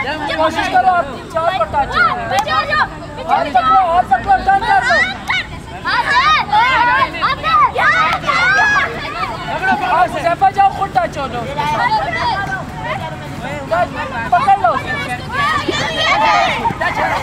कोशिश करो आप 3-4 को टच हाथ पकड़ो टर्न कर दो। आप सैफा जाओ खुद टच हो लो, पकड़ लो।